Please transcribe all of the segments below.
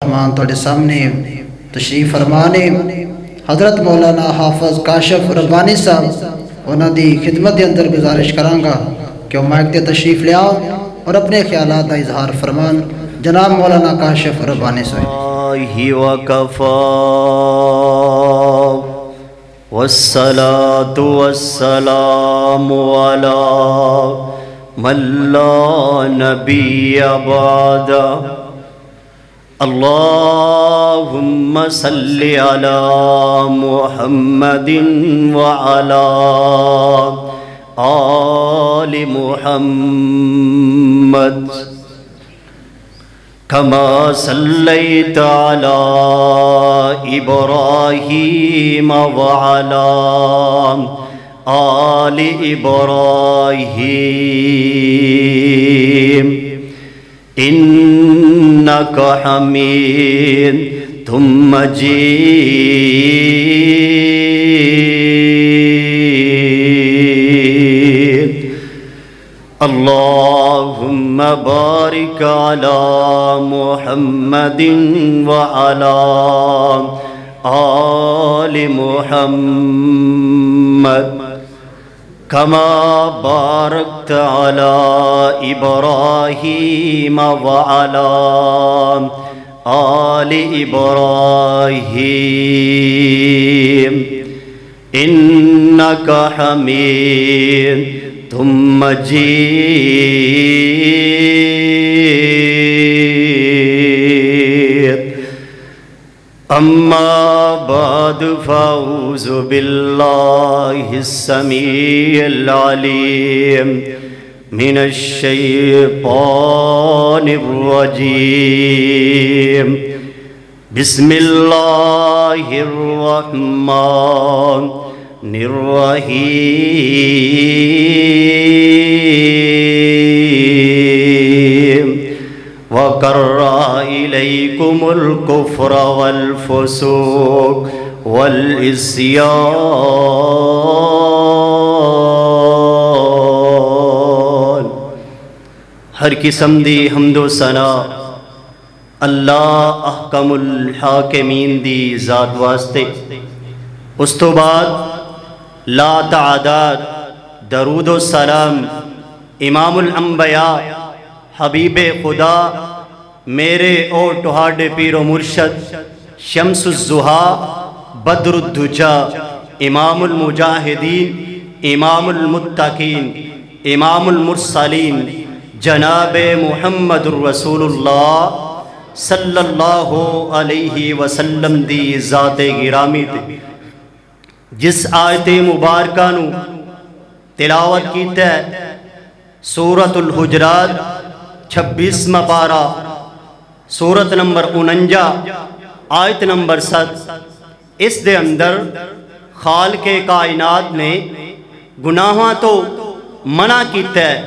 مہمان تھوڑے سامنے تشریف فرمانے حضرت مولانا حافظ کاشف ربانی صاحب انہوں دی خدمت دے اندر گزارش کرانگا کہ وہ مائک دے تشریف لے آؤ اور اپنے خیالات دا اظہار فرمان. جناب مولانا کاشف ربانی صاحب. وکفا والصلاة والسلام علی من لا نبی بعد. اللہم صلی علی محمد وعلی آل محمد کما صلیت علی ابراہیم وعلی آل ابراہیم انک حمید مجید. اللہم بارک علی محمد وعلی آل محمد کما بارکت علی ابراہیم وعلی آل ابراہیم انک حمید مجید. اما بعد فاعوذ باللہ السمیع العلیم من الشیطان الرجیم. بسم اللہ الرحمن الرحیم. وَكَرَّهَ إِلَيْكُمُ الْكُفْرَ وَالْفُسُوقَ وَالْعِصْيَانَ. ہر قسم دی حمد و ثنا اللہ احکم الحاکمین دی ذات واسطے. اس تو بعد لا تعداد درود و سلام امام الانبیاء حبیب خدا میرے اور تہاڈے پیر و مرشد شمس الضحیٰ بدر الدجا امام المجاہدین امام المتقین امام المرسلین جناب محمد الرسول اللہ صلی اللہ علیہ وسلم دی ذات گرامی تے جس آیت مبارکہ نو تلاوت کیتا ہے سورۃ الحجرات 26 پارہ سورت نمبر 49 آیت نمبر 7. اس دے اندر خالق کائنات نے گناہاں تو منع کیتا ہے.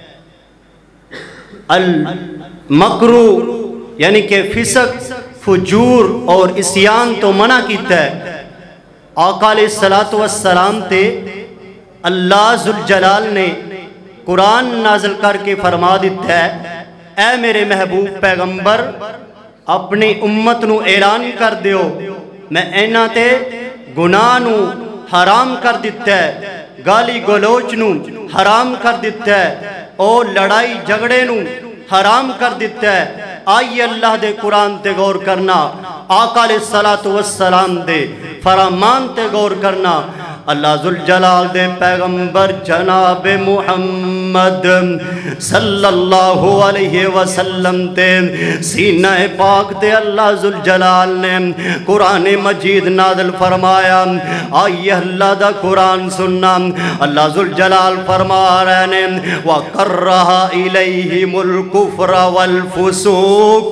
المکرو یعنی کہ فسق فجور اور عصیان تو منع کیتا ہے. آقا علیہ السلام تے اللہ ذوالجلال نے قرآن نازل کر کے فرما دیتا ہے اے میرے محبوب پیغمبر اپنی امت نو اعلان کر دیو میں اینا تے گناہ نو حرام کر دیتا ہے, گالی گلوچ نو حرام کر دیتا ہے اور لڑائی جھگڑے نو حرام کر دیتا ہے. آئیے اللہ دے قرآن تے غور کرنا, آقا علیہ السلام دے فرمان تے غور کرنا. اللہ ذوالجلال دے پیغمبر جناب محمد صلی اللہ علیہ وسلم تے سینہ پاک تے اللہ ذوالجلال نے قرآن مجید نازل فرمایا. آئیے اللہ دا قرآن سننا. اللہ ذوالجلال فرما رہے نے وَقَرَّهَ إِلَيْهِمُ الْكُفْرَ وَالْفُسُوقَ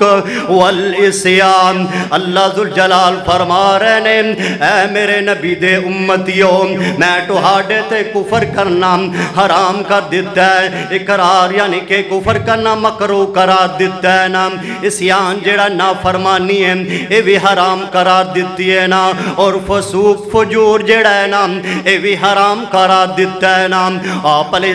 وَالْعِصْيَانَ. اللہ ذوالجلال فرما رہے نے اے میرے نبی دے امتیوں میں تہاڈے تے کفر کرنا حرام کر دیتا ہے، اقرار یعنی کہ کفر کرنا مکروہ قرار دیتا ہے نا، اسیان جڑا نافرمانی ہے اے بھی حرام قرار دیتی ہے نا، اور فسوق فجور جڑا ہے نا اے بھی حرام قرار دیتا ہے نا۔ آپ علیہ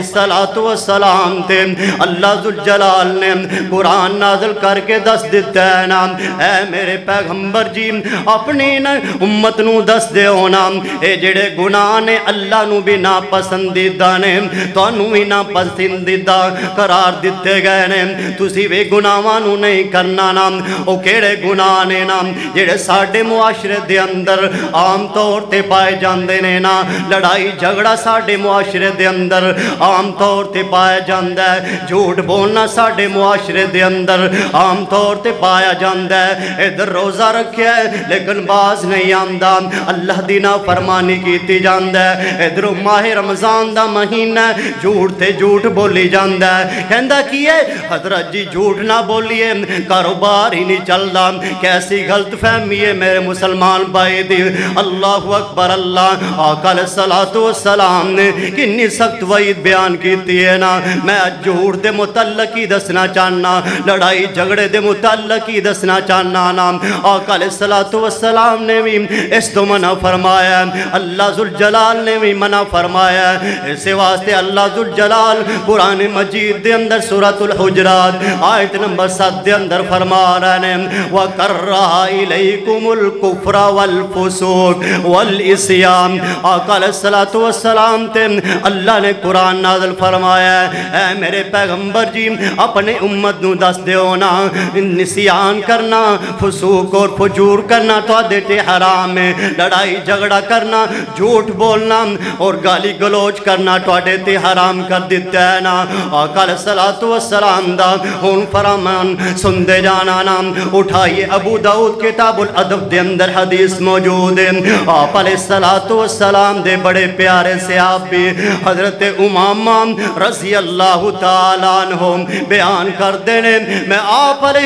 السلام تے اللہ ذوالجلال نے قرآن نازل کر کے دس دیتا ہے نا، اے میرے پیغمبر جی اپنی امت نو دس دے ہونا اے جڑے گناہ نے اللہ نو بھی ناپسندیدہ نے، تانوں بھی ناپسندیدہ قرار دیتے گئے نے، تسی بھی گناہاں نو نہیں کرنا نا۔ او کیڑے گناہ نے نا جڑے ساڈے معاشرے دے اندر عام طور تے پائے جاندے نے نا، لڑائی جھگڑا ساڈے معاشرے دے اندر عام طور تے پایا جاندا ہے، جھوٹ بولنا ساڈے معاشرے دے اندر عام طور تے پایا جاندا ہے، ادھر روزہ رکھیا ہے لیکن باز نہیں آندا، اللہ دی نافرمانی کیتی جاندا ہے، ادھر ماہ رمضان دا مہینہ جھوٹ تے جھوٹ بولی جاندا ہے، کہندا کی ہے حضرت جی جھوٹ نہ بولیے کاروبار ہی نہیں چلدا، کیسی غلط فہمی ہے میرے مسلمان بھائی دی، اللہ اکبر اللہ۔ آقا علیہ السلام نے کنی سخت وعید بیان کیتی ہے نا، میں جھوٹ دے متعلق ہی دسنا چاہنا، لڑائی جھگڑے دے متعلق ہی دسنا چاہنا نا۔ آقا علیہ السلام نے بھی اس تو منع فرمایا ہے، اللہ ذوالجلال نے بھی منع فرمایا ہے، اسی واسطے اللہ ذوالجلال قرآن مجید دے اندر سورۃ الحجرات آیت نمبر 7 دے اندر فرما رہے ہیں وَكَرَّهَ إِلَيْكُمُ الْكُفْرَ وَالْفُسُوقَ وَالْعِصْيَانَ۔ آقا علیہ السلام تے اللہ نے قرآن نازل فرمایا ہے، اے میرے پیغمبر جی اپنے امت نو دس دیو نا، نسیان کرنا فسوق اور فجور کرنا تو تے حرام ہے، لڑائی جھگڑا کرنا جھوٹ بولنا اور گالی گلوچ کرنا تو تے حرام کر دیتا ہے نا۔ آقا علیہ السلام دا ہون فرمان سن دے جانا نا، اٹھائیے ابو داؤد کتاب الادب دے اندر حدیث موجود ہے، آپ علیہ السلام دے بڑے پیارے صحابی حضرت امامہ رضی اللہ تعالیٰ عنہ بیان کر دینے، میں آپ علیہ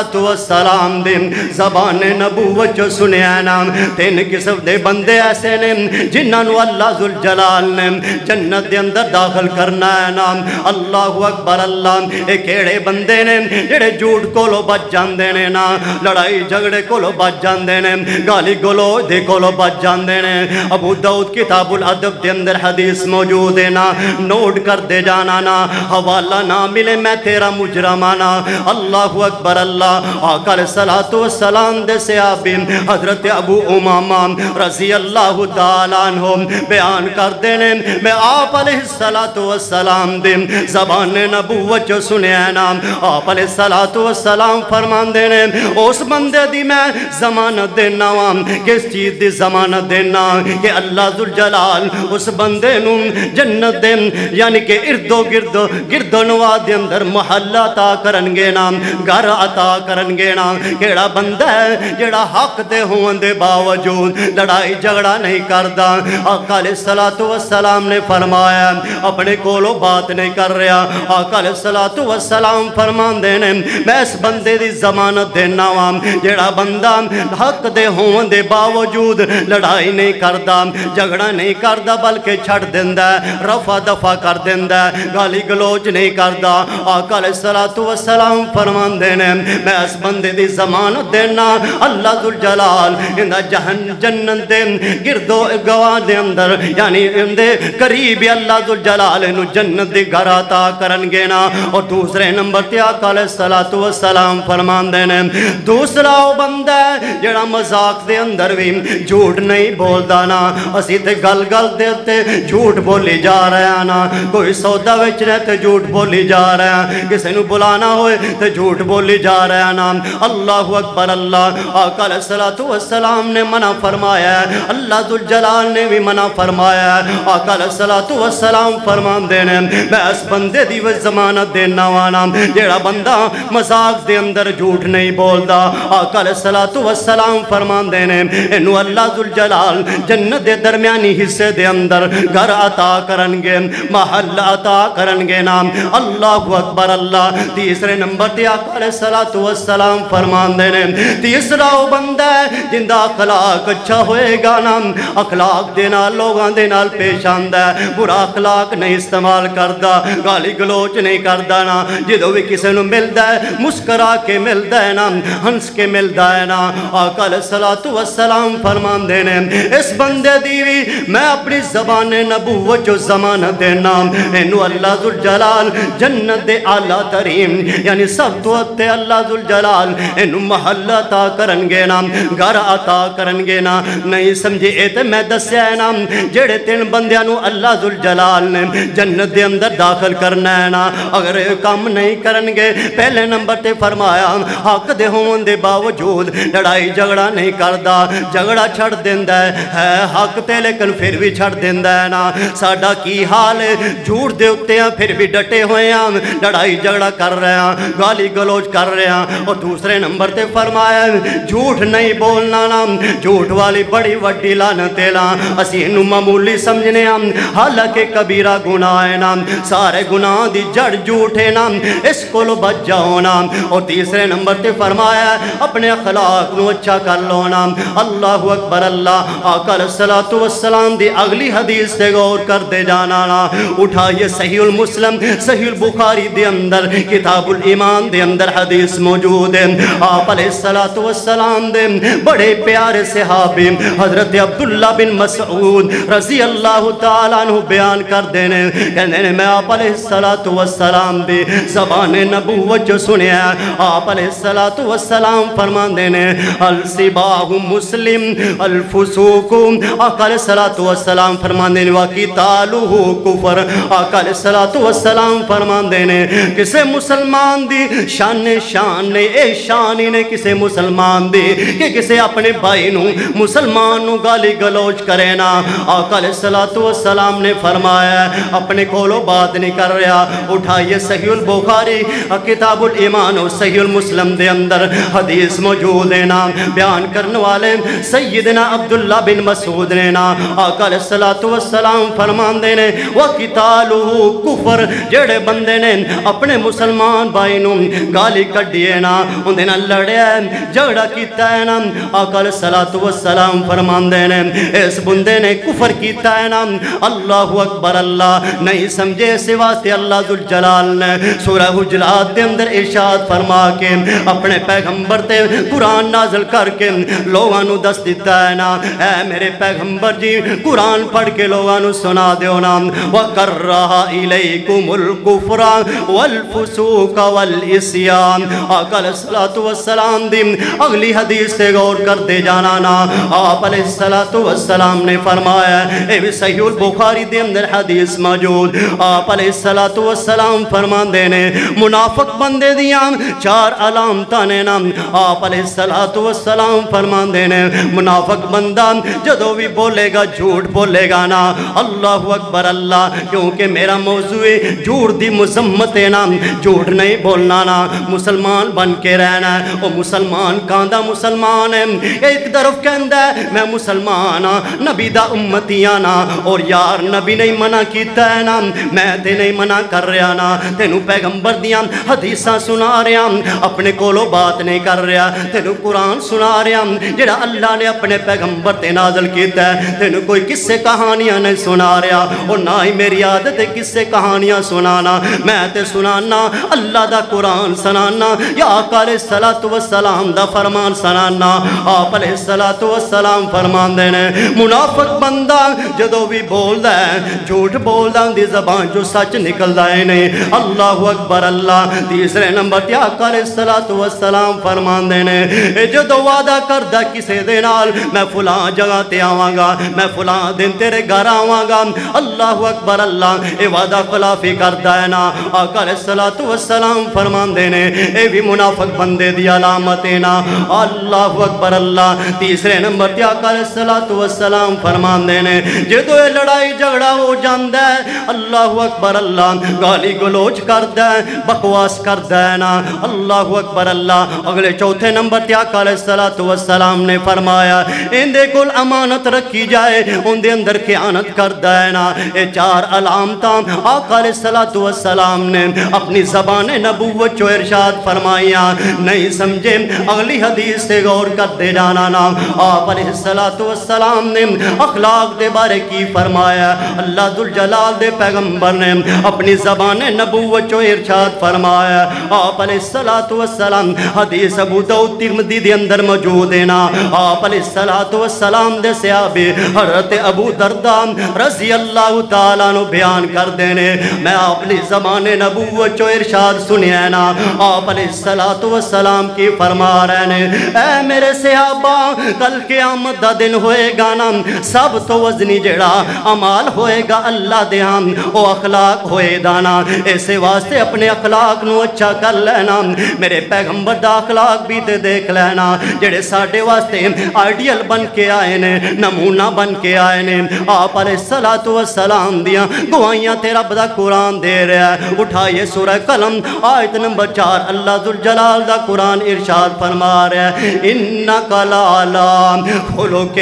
السلام دے زبان نبوت جو سنے نا، 3 قسم دے بندے ایسے نے جنہاں نو اللہ ذوالجلال نے جنت دے اندر داخل کرنا ہے نا۔ اللہ اکبر اللہ، ایک ایڑے بندے نے جڑے جھوٹ کولو بچ جاندے نے نا، لڑائی جھگڑے کولو بچ جاندے نے، گالی گلوچ دے کولو بچ جاندے نے۔ ابو داؤد کتاب الادب دے اندر حدیث موجود ہے نا، نوٹ کر دے جانا نا، حوالہ نہ ملے میں تیرا مجرمانا۔ اللہ اکبر اللہ۔ آقا علیہ السلام دے صحابی حضرت ابو امامہ رضی اللہ تعالیٰ عنہ بیان کر دینے، میں آپ علیہ السلام دے زبان نبوت جو سنے نا، آپ علیہ السلام فرمان دینے اس بندے دی میں ضمانت دینا وام، کس چیز دی ضمانت دینا کہ اللہ ذوالجلال اس بندے نو جنت دے یعنی کہ ارد و نواح دے اندر محلہ عطا کرنگے نا، گھر عطا کرنگے نا۔ کیڑا بندہ ہے جڑا حق دے ہون دے باوجود لڑائی جھگڑا نہیں کردا، آقا علیہ السلام نے فرمایا اپنے کولو بات نہیں کر رہا، آقا علیہ السلام فرمان دینے میں اس بندے دی ضمانت دینا وام، جڑا بندہ حق دے ہون دے باوجود لڑائی نہیں کردا، جھگڑا نہیں کردا بلکہ چھڑ دیندہ ہے، رفع دفع کر دیندہ ہے، گالی گلوچ نہیں کردا، آقا علیہ السلام فرمان دینے میں اس بندے دی ضمانت دینا اللہ ذوالجلال اندہ جنت دے گرد و گواہ دے اندر یعنی اندے قریب اللہ ذوالجلال انہوں جنت دے گھر عطا کرنگے نا۔ اور دوسرے نمبر تے آقا علیہ السلام فرمان دینے دوسرا وہ بندہ ہے جڑا مذاق دے اندر بھی جھوٹ نہیں بولدا نا، اسی تے گل دے تے جھوٹ بولی جا رہے ہیں نا، کوئی سودا وچنے تے جھوٹ بولی جا رہے ہیں، کسی نو بلانا ہوئے تے جھوٹ بولی جا رہے ہیں نا۔ اللہ اکبر اللہ۔ آقا علیہ السلام نے منع فرمایا ہے، اللہ ذوالجلال نے بھی منع فرمایا ہے، آقا علیہ السلام فرمان دینے میں اس بندے دی وہ ضمانت دینا وانا جیڑا بندہ مذاق دے اندر جھوٹ نہیں بولدا، آقا علیہ السلام فرمان دینے انہوں اللہ ذوالجلال جنت دے درمیانی حصے دے اندر گھر عطا کرنگے، محل عطا کرنگے نام۔ اللہ اکبر اللہ۔ تیسرے نمبر تے آقا علیہ السلام فرمان دینے تیسرا وہ بندہ ہے جندہ اخلاق اچھا ہوئے گا نا، اخلاق اخلاق دے نال لوگاں دے نال پیش آندا ہے برا اخلاق نہیں استعمال کردا گالی گلوچ نہیں کردا نا جدوں بھی کسے نو ملدا ہے مسکرا کے ملدا ہے نا ہنس کے ملدا ہے نا آقا علیہ الصلوۃ والسلام فرماندے نے اس بندے دی وی میں اپنی زبان نبوت جو ضمانت دینا اینو اللہ ذوالجلال جنت دے اعلیٰ ترین یعنی سب تو اتے اللہ ذوالجلال اینو محل عطا کرنگے نا گھر عطا کرنگے نا نہیں سمجھے اے تے میں دسیا ہے نا جڑے تین بندیاں نو اللہ ذوالجلال نے جنت دے اندر داخل کرنا ہے نا اگر کام نہیں کرنگے پہلے نمبر تے فرمایا حق دے ہون دے باوجود لڑائی جھگڑا نہیں کردا جھگڑا چھڑ دیندا ہے حق تے لیکن پھر بھی چھڑ دیندا ہے نا ساڈا کی حال ہے جھوٹ دے اتے ہیں پھر بھی ڈٹے ہوئے ہیں لڑائی جھگڑا کر رہے ہیں گالی گلوچ کر رہے ہیں اور دوسرے نمبر تے فرمایا جھوٹ نہیں بولنا نا جھوٹ والی بڑی وڈی لعنت ہے نا اسی انہوں معمولی سمجھنے ہیں حالانکہ کبیرہ گناہ ہے نا سارے گناہ دی جڑ جھوٹ ہے نا اس کو لو بچ جاؤ نا اور تیسرے نمبر تے فرمایا اپنے اخلاق نو اچھا کر لو نا اللہ اکبر اللہ آقا علیہ الصلوۃ والسلام دی اگلی حدیث سے غور کر دے جانا نا اٹھائیے صحیح المسلم صحیح البخاری دے اندر کتاب الایمان دے اندر حدیث موجود ہے آپ علیہ الصلوۃ والسلام دے بڑے پیارے صحابی حضرت عبداللہ بن مسعود رضی اللہ تعالیٰ عنہ بیان کر دینے کہنے میں آپ علیہ الصلوۃ والسلام دی زبان نبوت جو سنیا آپ علیہ الصلوۃ والسلام فرمان دینے السباہ مسلم الفسوق آقا علیہ الصلوۃ والسلام فرمان دینے وَقِتَالُهُ کفر آقا علیہ الصلوۃ والسلام فرمان دینے کسے مسلمان دی شان اے شان ہی نے کسے مسلمان دی کہ کسے اپنے بھائی نو مسلمان نو گالی گلوچ کرے نا آقا علیہ الصلوۃ والسلام نے فرمایا اپنے کولو بات نہیں کر رہا اٹھائیے صحیح البخاری کتاب الایمان اور صحیح المسلم دے اندر حدیث موجود ہے نا بیان کرنے والے سیدنا عبداللہ بن مسعود نے نا آقا علیہ الصلوۃ والسلام فرمان دینے وَقِتَالُهُ کفر جڑے بندے نے اپنے مسلمان بھائی نو گالی کڈیے نا اندے نا لڑیا ہے جھگڑا کیتا ہے نا آقا علیہ الصلوۃ والسلام فرمان دینے اس بندے نے کفر کیتا ہے نا اللہ اکبر اللہ نہیں سمجھے اس واسطے اللہ ذوالجلال نے سورہ حجرات دے اندر ارشاد فرما کے اپنے پیغمبر تے قرآن نازل کر کے لوگاں نو دس دیتا ہے نا اے میرے پیغمبر جی قرآن پڑھ کے لوگاں نو سنا دیو نا وَقَرَّهَا إِلَيْكُمُ الْكُفْرَ وَالْفُسُوقَ وَالْإِسْيَانَ آقا علیہ الصلوۃ والسلام دی اگلی حدیث سے غور کر دے جانا نا آپ علیہ الصلوۃ والسلام نے فرمایا اے بھی صحیح البخاری دے اندر حدیث موجود آپ علیہ الصلوۃ والسلام فرمان دینے منافق بندے دیاں چار علامتاں نے نا آپ علیہ الصلوۃ والسلام فرمان دینے منافق بندہ جدو بھی بولے گا جھوٹ بولے گا نا اللہ اکبر اللہ کیونکہ میرا موضوع جھوٹ دی مذمت ہے نا جھوٹ نہیں بولنا نا مسلمان بن کے رہنا ہے وہ مسلمان کاندہ مسلمان ہے ایک طرف کہندہ ہے میں مسلمان نبی دا امتیاں نا اور یار نبی نہیں منع کیتا ہے نا میں تے نہیں منع کر رہا نا تینوں پیغمبر دیاں حدیثاں سنا رہا اپنے کولو بات نہیں کر رہا تینوں قرآن سنا رہا جڑا اللہ نے اپنے پیغمبر تے نازل کیتا ہے تینوں کوئی قصے کہانیاں نہیں سنا رہا اور نہ ہی میری عادت ہے قصے کہانیاں سنانا میں تے سنانا اللہ دا قرآن سنانا یا آقا علیہ الصلوۃ والسلام دا فرمان سنانا آپ علیہ الصلوۃ والسلام فرمان دینے منافق بندہ جدو بھی بول دا ہے جھوٹ بول دا دی زبان جو سچ نکل دا ہے نہیں اللہ اکبر اللہ تیسرے نمبر تے آقا علیہ الصلوۃ والسلام فرمان دینے جدو وعدہ کردہ کسے دے نال میں فلاں جگہ تے آواں گا میں فلاں دن تیرے گھر آواں گا اللہ اکبر اللہ اے وعدہ خلافی کردہ ہے نا آقا علیہ الصلوۃ والسلام فرمان دینے اے بھی منافق بندے دی علامت ہے نا اللہ اکبر اللہ تیسرے نمبر تے آقا علیہ الصلوۃ والسلام فرمان دینے جدو اے لڑائی جھگڑا ہو جاندہ ہے اللہ اکبر اللہ گالی گلوچ کردہ ہے بکواس کردہ ہے نا اللہ اکبر اللہ اگلے چوتھے نمبر تے آقا علیہ الصلوۃ والسلام نے فرمایا ان دے کول امانت رکھی جائے ان دے اندر خیانت کردہ ہے نا اے چار علامتاں آقا علیہ الصلوۃ والسلام نے اپنی زبان نبوت جو ارشاد فرمائیاں نہیں سمجھے اگلی حدیث سے غور کر دے جانا نا آپ علیہ الصلوۃ والسلام نے اخلاق دے بارے کی فرمایا؟ اللہ ذوالجلال دے پیغمبر نے اپنی زبان نبوت چو ارشاد فرمایا۔ آپ علیہ السلام حدیث ابو داؤد ترمذی دے اندر موجود ہے نا، آپ علیہ السلام دے صحابی حضرت ابو درداء رضی اللہ تعالیٰ عنہ بیان کر دینے، میں اپنی زبان نبوت چو ارشاد سنیا نا، آپ علیہ السلام کی فرما رہے ہیں، اے میرے صحابہ کل قیامت دا دن ہوئے گا نا، سب تو وزنی جڑا عمال ہوئے گا اللہ دے ہم او اخلاق ہوئے دانا، ایسے واسطے اپنے اخلاق نو اچھا کر لینا، میرے پیغمبر دا اخلاق بھی تے دیکھ لینا، جڑے ساڑھے واسطے آئیڈیل بن کے آئے نے، نمونہ بن کے آئے نے۔ آپ علیہ السلام دیا گوائیاں تیرا بدا قرآن دے رہا ہے، اٹھائیے سورہ قلم آیت نمبر 4، اللہ ذوالجلال دا قرآن ارشاد فرما رہا ہے، اِنَّكَ لَعَلَىٰ خُلُقٍ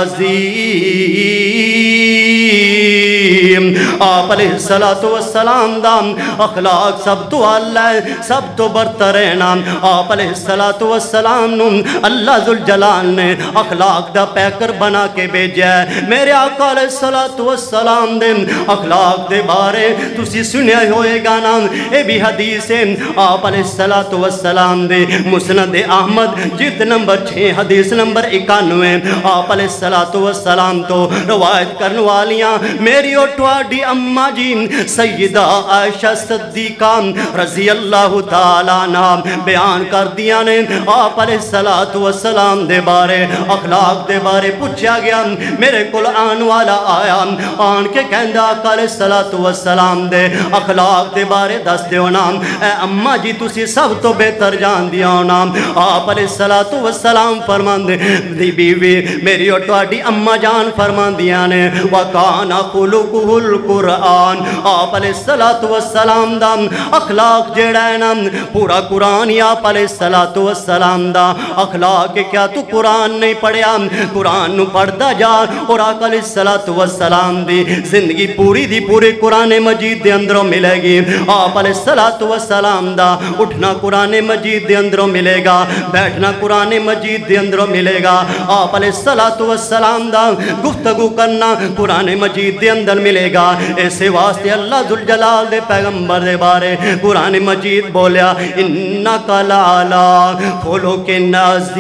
عَظِيمٍ۔ آپ علیہ السلام دا اخلاق سب تو اعلیٰ ہے، سب تو برتر ہے نا۔ آپ علیہ السلام نو اللہ ذوالجلال نے اخلاق دا پیکر بنا کے بھیجا ہے۔ میرے آقا علیہ السلام دے اخلاق دے بارے تسی سنیا ہوئے گا نا، اے بھی حدیث ہے آپ علیہ السلام دے مسند احمد جلد نمبر 6 حدیث نمبر 91، آپ علیہ السلام تو روایت کرنے والیاں میری اور تواڈی اماں جی سیدہ عائشہ صدیقہ رضی اللہ تعالیٰ عنہ بیان کر دیا نے، آپ علیہ السلام دے بارے اخلاق دے بارے پوچھا گیا، میرے کل آن والا آیا، آن کے کہندہ آقا علیہ السلام دے اخلاق دے بارے دس دیو نام، اے اماں جی تسی سب تو بہتر جان دیا نام۔ آپ علیہ السلام فرمان دی بیوی میری اور تواڈی اماں جان فرمان دیا نے، وَقَانَ خُلُقُهُ الْقُرْآنِ۔ آپ علیہ السلام دا اخلاق جیڑا ہے نا پورا قرآن ہی آپ علیہ السلام دا اخلاق، کیا تو قرآن نہیں پڑھیا؟ قرآن نو پڑھتا جا اور آقا علیہ السلام دی زندگی پوری دی پورے قرآن مجید دے اندروں ملے گی۔ آپ علیہ السلام دا اٹھنا قرآن مجید دے اندروں ملے گا، بیٹھنا قرآن مجید دے اندروں ملے گا، آپ علیہ السلام دا گفتگو کرنا قرآن مجید دے اندر ملے گا۔ ایسے واسطے اللہ ذوالجلال دے پیغمبر دے بارے قرآن مجید بولیا، اِنَّكَ لَعَلَىٰ خُلُقٍ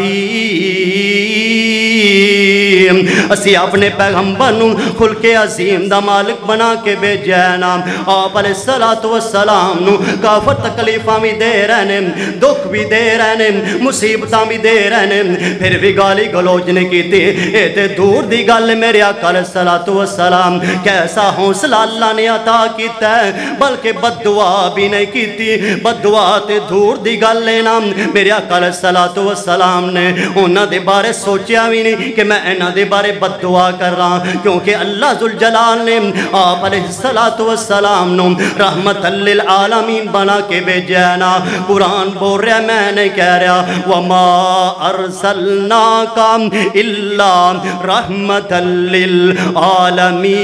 عَظِيمٍ۔ اسی اپنے پیغمبر نو خلق عظیم دا مالک بنا کے بھیجا ہے نا۔ آپ علیہ السلام نو کافر تکلیفاں بھی دے رہنے، دکھ بھی دے رہنے، مصیبتاں بھی دے رہنے، پھر بھی گالی گلوچ نہیں کیتی، اے تے دور دی گل میرے آقا علیہ السلام کیسا حوصلہ اللہ نے عطا کیتا ہے، بلکہ بد دعا بھی نہیں کیتی، بد دعا تے دور دی گل لینا۔ میرے آقا علیہ السلام نے انہاں دے بارے سوچیا بھی نہیں کہ میں انہاں دے بارے بد دعا کر رہا، کیونکہ اللہ ذوالجلال نے آپ علیہ السلام نو رحمت للعالمین بنا کے بھیجا ہے نا۔ قرآن بول رہا میں نہیں کہہ رہا، وَمَا أَرْسَلْنَاكَ إِلَّا رَحْمَةً لِلْعَالَمِينَ۔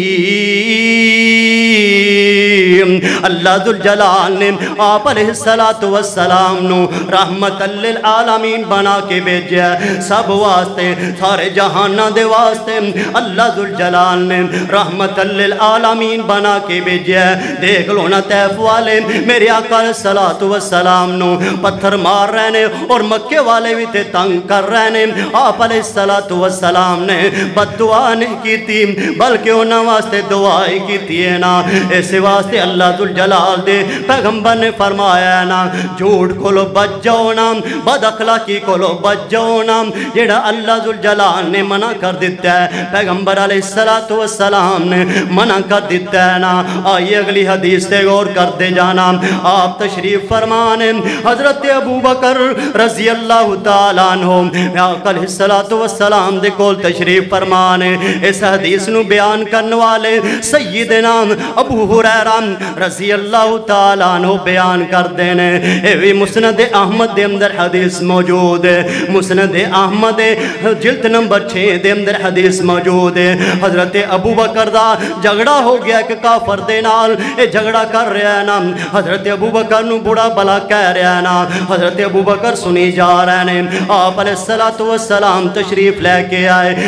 اللہ ذوالجلال نے آپ علیہ السلام نو رحمت للعالمین بنا کے بھیجا ہے، سب واسطے سارے جہانہ دے واسطے اللہ ذوالجلال نے رحمت للعالمین بنا کے بھیجا ہے۔ دیکھ لو نا طیف والے میرے آقا علیہ السلام نو پتھر مار رہنے اور مکے والے بھی تے تنگ کر رہنے، آپ علیہ السلام نے بد دعا نہیں کی تھی بلکہ انہاں واسطے دعائی کی تھی نا۔ ایسے واسطے اللہ ذوالجلال دے پیغمبر نے فرمایا ہے نا، جھوٹ کو لو بچ جاؤ نا، بد اخلاقی کو لو بچ جاؤ نا، جیڑا اللہ ذوالجلال نے منع کر دیتا ہے، پیغمبر علیہ السلام نے منع کر دیتا ہے نا۔ آئیے اگلی حدیث سے غور کرتے جانا، آپ تشریف فرمانے حضرت ابو بکر رضی اللہ تعالیٰ عنہ آقا علیہ السلام دے کول تشریف فرمانے، اس حدیث نو بیان کرنے والے سیدنا ابو ہریرہ رضی اللہ تعالیٰ عنہ بیان کر دینے، اے بھی مسند احمد دے اندر حدیث موجود ہے، مسند احمد جلد نمبر 6 دے اندر حدیث موجود ہے۔ حضرت ابو بکر دا جھگڑا ہو گیا کہ کافر دے نال اے جھگڑا کر رہا ہے نا، حضرت ابو بکر نو بڑا بلا کہہ رہا ہے نا، حضرت ابو بکر سنی جا رہے ہیں، آپ علیہ السلام تشریف لے کے آئے،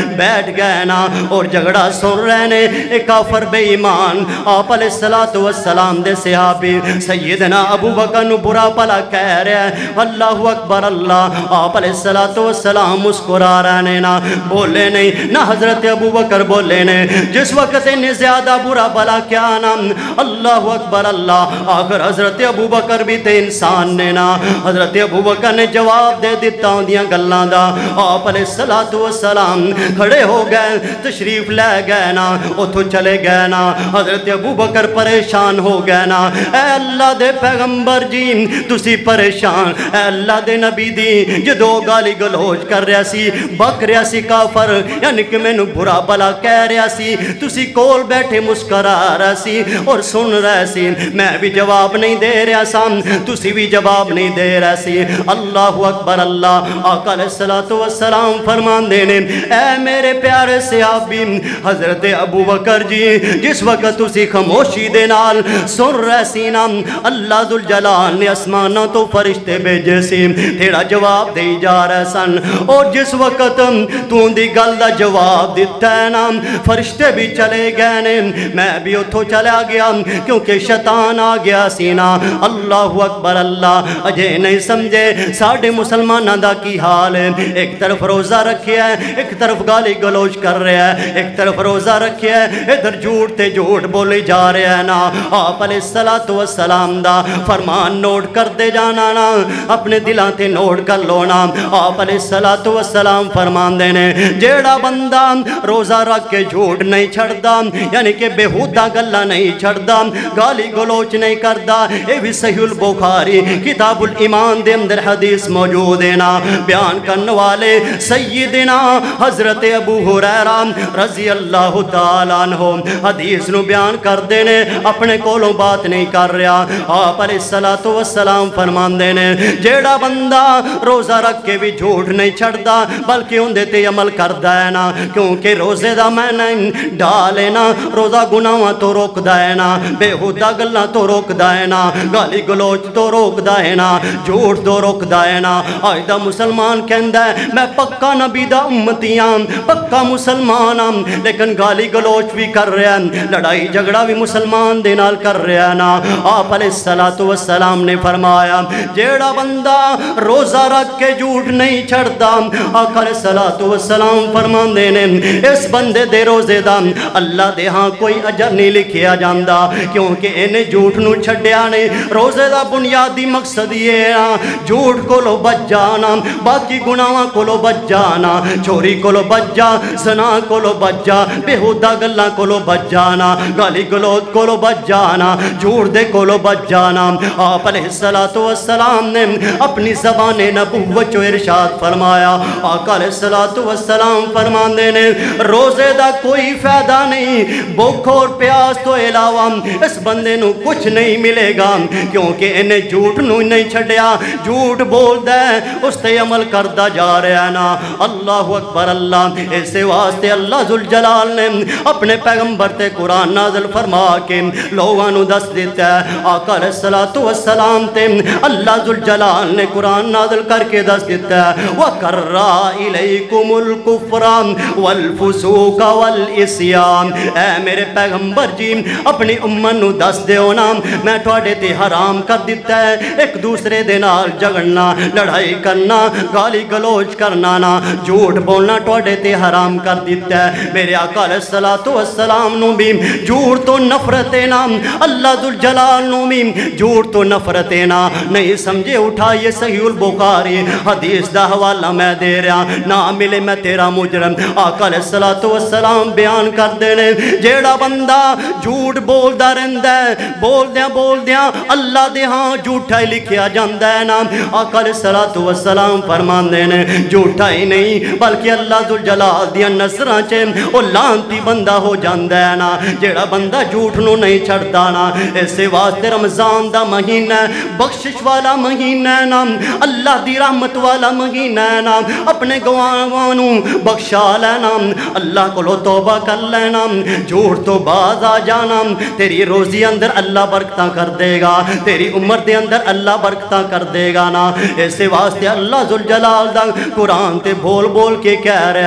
بیٹھ گئے نا اور جھگڑا سن رہے نے ایک کافر بے ایمان آپ علیہ السلام دے صحابی سیدنا ابو بکر نو برا پلا کہہ رہے ہیں اللہ اکبر اللہ آپ علیہ السلام مسکرا رہے نے نا بولے نہیں نہ حضرت ابو بکر بولے نے جس وقت انہیں زیادہ برا بلا کیا نا اللہ اکبر اللہ آخر حضرت ابو بکر بھی تے انسان نے نا حضرت ابو بکر نے جواب دے دیتا ہوں دیاں گلاں دا آپ علیہ السلام کھڑے ہو گئے تشریف لے گئے نا اتھو چلے گئے نا حضرت ابو بکر پریشان ہو گئے نا اے اللہ دے پیغمبر جی تسی پریشان اے اللہ دے نبی دی جدو گالی گلوچ کر رہا سی بک رہا سی کافر یعنی کہ میں نو برا بلا کہہ رہا سی تسی کول بیٹھے مسکرا رہا سی اور سن رہا سی میں بھی جواب نہیں دے رہا سا تسی بھی جواب نہیں دے رہا سی اللہ اکبر اللہ آقا علیہ السلام فرمان دینے اے میرے پیارے صحابی حضرت ابو بکر جی جس وقت تسی خاموشی دے نال سن رہے سی نا اللہ ذوالجلال نے آسمانوں تو فرشتے بھیجے سی تیرا جواب دے جا رہے سن اور جس وقت تو دی گل دا جواب دیتا ہے نا فرشتے بھی چلے گئے نے میں بھی اتھو چلا گیا کیونکہ شیطان آ گیا سی نا اللہ اکبر اللہ اجے نہیں سمجھے ساڑھے مسلمانہ دا کی حال ہے ایک طرف روزہ رکھے ہے ایک طرف گالی گلوچ کر رہے ہیں ایک طرف روزہ رکھے ہے ادھر جھوٹ تے جھوٹ بولے جا رہے ہیں نا آپ علیہ السلام دا فرمان نوٹ کر دے جانا نا اپنے دلان تے نوٹ کر لونا آپ علیہ السلام فرمان دینے جیڑا بندہ روزہ رکھ کے جھوٹ نہیں چھڑ دا یعنی کہ بےہودہ گلہ نہیں چھڑ دا گالی گلوچ نہیں کر دا اے بھی صحیح البخاری کتاب الایمان دے اندر حدیث موجود ہے نا بیان کرنے والے سیدنا حضرت ابو ہریرہ رضی اللہ تعالیٰ عنہ حدیث نو بیان کر دینے اپنے کولوں بات نہیں کر رہا آپ علیہ السلام فرمان دینے جیڑا بندہ روزہ رکھ کے بھی جھوٹ نہیں چھڑدا بلکہ ان دیتے عمل کردہ ہے نا کیونکہ روزے دا میں نہیں ڈالے نا روزہ گناہاں تو روک دا ہے نا بےہودہ گلاں تو روک دا ہے نا گالی گلوچ تو روک دا ہے نا جھوٹ تو روک دا ہے نا آج دا مسلمان کہندہ ہے میں پکا نبی دا امتیاں پکا مسلمان لیکن گالی گلوچ بھی کر رہے ہیں لڑائی جھگڑا بھی مسلمان دے نال کر رہے ہیں نا آپ علیہ السلام نے فرمایا جیڑا بندہ روزہ رکھ کے جھوٹ نہیں چھڑدا آقا علیہ السلام فرمان دینے اس بندے دے روزے دا اللہ دے ہاں کوئی اجر نہیں لکھیا جاندا کیونکہ انہیں جھوٹ نو چھڑیا نہیں روزے دا بنیادی مقصد یہ ہے جھوٹ کو لو بچ جانا باقی گناہاں کو لو بچ جانا چوری کو لو بچ جا زنا کو لو بچ جا بےہودہ گلاں کو لو بچ جانا گالی گلوچ کو لو بچ جانا جھوٹ دے کو لو بچ جانا آپ علیہ السلام نے اپنی زبان نبوت جو ارشاد فرمایا آقا علیہ السلام فرمان دینے روزے دا کوئی فائدہ نہیں بھوک اور پیاس تو علاوہ اس بندے نو کچھ نہیں ملے گا کیونکہ انہیں جھوٹ نو نہیں چھڑیا جھوٹ بول دے اس تے عمل کردہ جا رہا ہے نا اللہ اکبر اللہ ایسے واسطے اللہ ذوالجلال نے اپنے پیغمبر تے قرآن نازل فرما کے لوگوں نو دس دیتا ہے آقا علیہ السلام تے اللہ ذوالجلال نے قرآن نازل کر کے دس دیتا ہے وَقَرَّا إِلَيْكُمُ الْكُفْرَ وَالْفُسُوقَ وَالْإِسْيَانَ اے میرے پیغمبر جی اپنی امت نو دس دیو نا میں تواڈے تے حرام کر دیتا ہے ایک دوسرے دے نال جھگڑنا لڑائی کرنا گالی گلوچ کرنا نا جھوٹ بولنا تواڈے تے حرام کر دیتا ہے میرے آقا علیہ السلام نو بھی جھوٹ تو نفرت نا اللہ ذوالجلال نو بھی جھوٹ تو نفرت نا نہیں سمجھے اٹھا یہ صحیح البخاری حدیث دا حوالہ میں دے رہا نہ ملے میں تیرا مجرم آقا علیہ السلام بیان کر دینے جیڑا بندہ جھوٹ بول دا رہندہ ہے بول دیاں اللہ دے ہاں جھوٹا ہی لکھیا جاندہ ہے نا آقا علیہ السلام فرمان دینے جھوٹا ہی نہیں بلکہ اللہ ذوالجلال دیاں نظران چے او لانتی بندہ ہو جاندہ ہے نا جیڑا بندہ جھوٹ نو نہیں چھڑتا نا ایسے واسطے رمضان دا مہینہ بخشش والا مہینہ نا اللہ دی رحمت والا مہینہ نا اپنے گوانوں بخشا لینا اللہ کو لو توبہ کر لینا جھوٹ تو باز آ جانا تیری روزی اندر اللہ برکتاں کر دے گا تیری عمر دے اندر اللہ برکتاں کر دے گا نا ایسے واسطے اللہ ذوالجلال دا قرآن تے بول کے کہہ رہا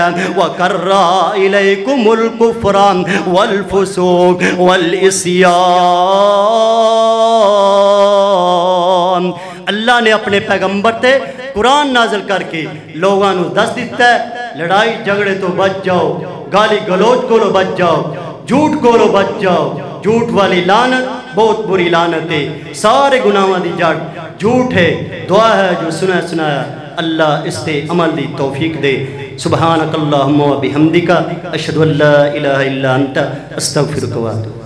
وَكَرَّهَ إِلَيْكُمُ الْكُفْرَ وَالْفُسُوقَ وَالْعِصْيَانَ۔ اللہ نے اپنے پیغمبر تے قرآن نازل کر کے لوگاں نو دس دیتا ہے لڑائی جھگڑے تو بچ جاؤ، گالی گلوچ کو لو بچ جاؤ، جھوٹ کو لو بچ جاؤ۔ جھوٹ والی لعنت بہت بری لعنت ہے، سارے گناہاں دی جڑ جھوٹ ہے۔ دعا ہے جو سنایا اللہ اس تے عمل دی توفیق دے۔ سبحانک اللہم و بحمدک اشہد ان لا الہ الا انت استغفرک و اتوب۔